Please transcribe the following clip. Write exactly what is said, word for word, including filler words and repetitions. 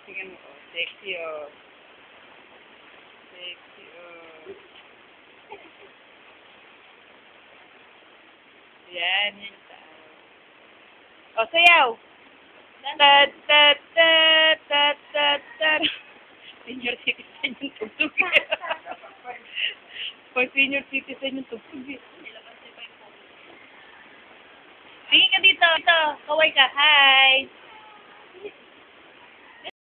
Tingnan mo, oh. Sexy, oh. Sexy, oh. Yan, yan tao. O, sayaw! Tat, tat, tat, tat, tat, tat. Senior citizen yung tugtog. Pag senior citizen yung tugtog. Tingin ka dito, dito. Kaway ka. Hi!